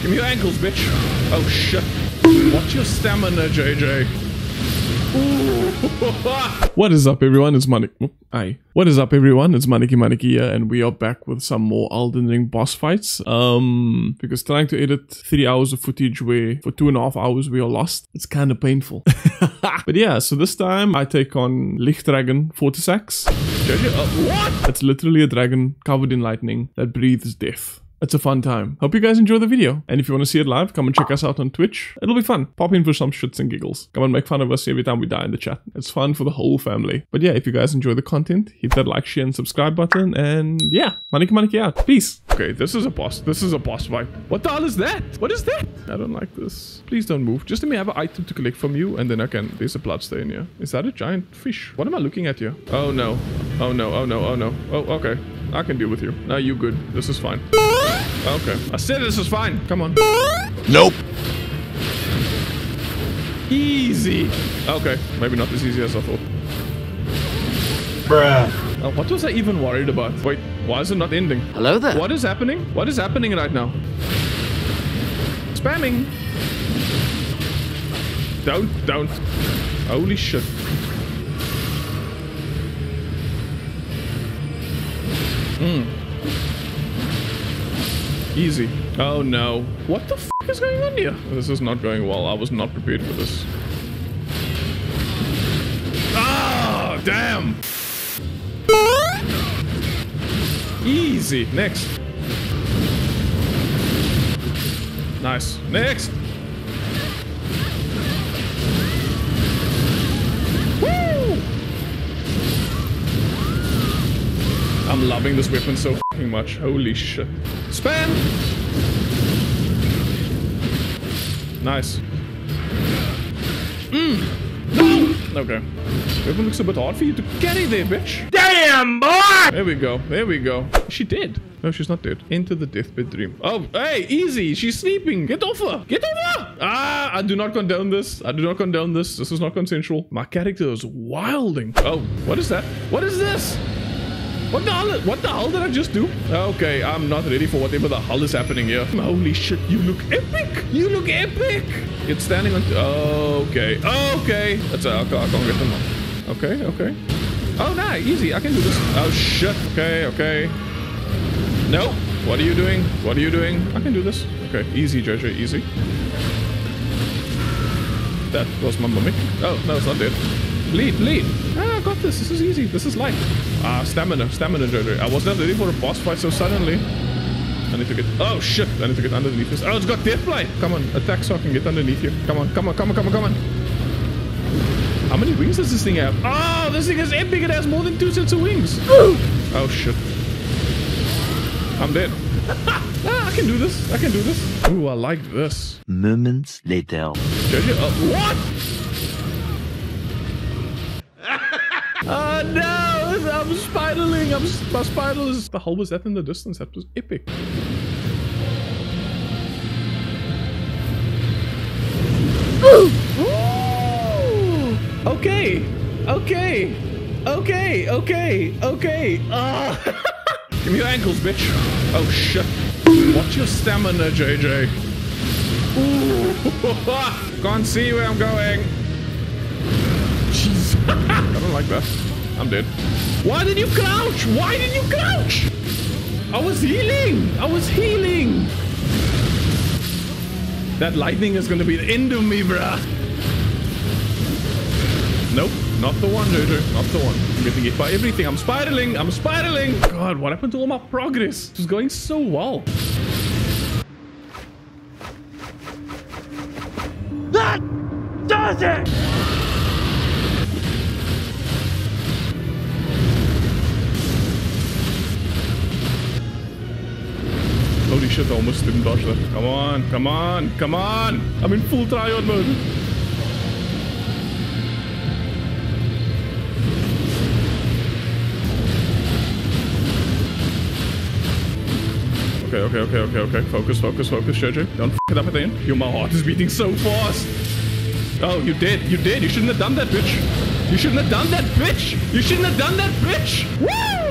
Give me your ankles, bitch. Oh, shit. Watch your stamina, JJ. What is up, everyone? It's Maniki. What is up, everyone? It's Maniki here, and we are back with some more Elden Ring boss fights. Because trying to edit 3 hours of footage where for 2.5 hours we are lost, it's kind of painful. But yeah, so this time I take on Lichtdragon Vortisax. What? It's literally a dragon covered in lightning that breathes death. It's a fun time. Hope you guys enjoy the video. And if you want to see it live, come and check us out on Twitch. It'll be fun. Pop in for some shits and giggles. Come and make fun of us every time we die in the chat. It's fun for the whole family. But yeah, if you guys enjoy the content, hit that like, share, and subscribe button. And yeah, Maniki out. Peace. Okay, this is a boss. This is a boss fight. What the hell is that? What is that? I don't like this. Please don't move. Just let me have an item to collect from you, and then I can... There's a bloodstain here. Is that a giant fish? What am I looking at here? Oh no. Oh no. Oh no. Oh no. Oh, okay. I can deal with you. No, you good. This is fine. Okay. I said this is fine. Come on. Nope. Easy. Okay. Maybe not as easy as I thought. Bruh. What was I even worried about? Wait, why is it not ending? Hello there. What is happening? What is happening right now? Spamming. Don't. Holy shit. Easy. Oh no. What the f is going on here? This is not going well. I was not prepared for this. Ah, damn. Easy. Next. Nice. Next. Woo! I'm loving this weapon so fucking much. Holy shit. Spam! Nice. No! Okay. Weapon looks a bit hard for you to carry there, bitch. Damn, boy! There we go. There we go. Is she dead? No, she's not dead. Into the deathbed dream. Oh, hey, easy. She's sleeping. Get off her. Get off her. Ah, I do not condone this. I do not condone this. This is not consensual. My character is wilding. Oh, what is that? What is this? What the hell did I just do? Okay, I'm not ready for whatever the hell is happening here. Holy shit, you look epic! You look epic! It's standing on... Okay. Okay. That's I can't get them off. Okay. Oh, nah, easy. I can do this. Oh, shit. Okay. No. What are you doing? What are you doing? I can do this. Okay, easy, JJ, easy. That was my mummy. Oh, no, it's not dead. Lead. Ah, I got this. This is easy. This is light. Stamina, JJ. I was not ready for a boss fight so suddenly. I need to get... Oh, shit. I need to get underneath this. Oh, it's got Deathblade. Come on, attack so I can get underneath you. Come on. How many wings does this thing have? Oh, this thing is epic. It has more than 2 sets of wings. Oh, shit. I'm dead. I can do this. Ooh, I like this. Moments later. JJ, what? Oh no! I'm spiraling! My spiral is... The hell was that in the distance? That was epic. Okay! Give me your ankles, bitch. Oh shit. Watch your stamina, JJ. Ooh. Can't see where I'm going. Jeez. I don't like that. I'm dead. Why did you crouch? I was healing. That lightning is gonna be the end of me, bruh. Nope. Not the one, JJ. Not the one. I'm getting hit by everything. I'm spiraling. God, what happened to all my progress? It was going so well. That does it! Holy shit, I almost didn't dodge that. Come on. I'm in full tryhard mode. Okay. Focus, JJ. Don't f it up at the end. Yo, my heart is beating so fast. Oh, you did. You shouldn't have done that, bitch. Woo!